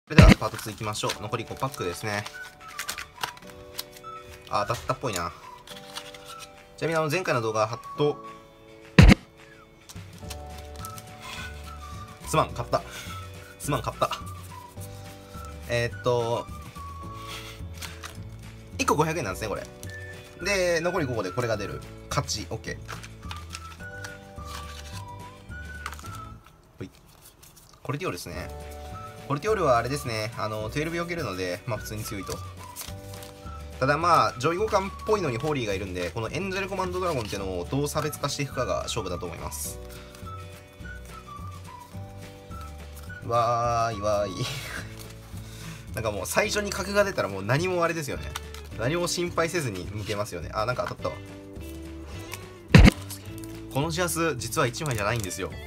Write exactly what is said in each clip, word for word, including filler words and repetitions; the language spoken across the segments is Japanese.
それではパートツーいきましょう。残りごパックですね。あ、当たったっぽいな。ちなみにあの前回の動画ハットすまん買ったすまん買ったえー、っといっこごひゃくえんなんですねこれで。残りごこでこれが出る。勝ち OK。 ほい。コルティオールですね。コルティオールはあれですね、あのじゅうに避けるのでまあ普通に強いと。ただまあ上位互換っぽいのにホーリーがいるんで、このエンジェルコマンドドラゴンっていうのをどう差別化していくかが勝負だと思います。わーいわーいなんかもう最初に角が出たらもう何もあれですよね。何も心配せずに向けますよね。あ、なんか当たったわ。このジアス実はいちまいじゃないんですよ。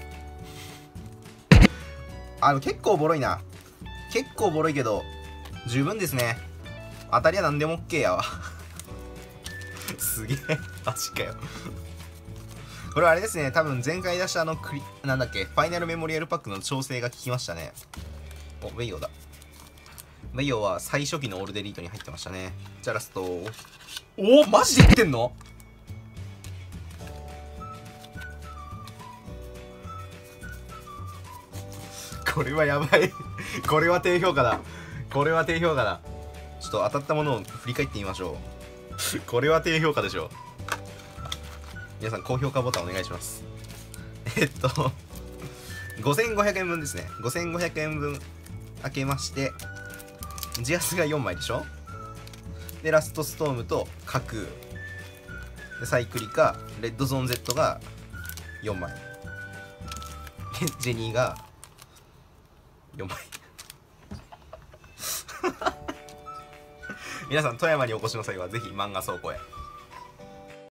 あの結構ボロいな。結構ボロいけど十分ですね。当たりは何でも OK やわすげえマジかよこれはあれですね、多分前回出したあのクリなんだっけファイナルメモリアルパックの調整が効きましたね。お、ウェイオだ。ウェイオは最初期のオールデリートに入ってましたね。じゃあラスト。おお、マジでいってんの？これはやばいこれは低評価だ。これは低評価だ。ちょっと当たったものを振り返ってみましょうこれは低評価でしょう。皆さん高評価ボタンお願いしますえっとごせんごひゃくえんぶんですね。ごせんごひゃくえんぶん開けまして、ジアスがよんまいでしょ。でラストストームと架空でサイクリカレッドゾーン Z がよんまいジェニーがよんまい皆さん富山にお越しの際はぜひ漫画倉庫へ。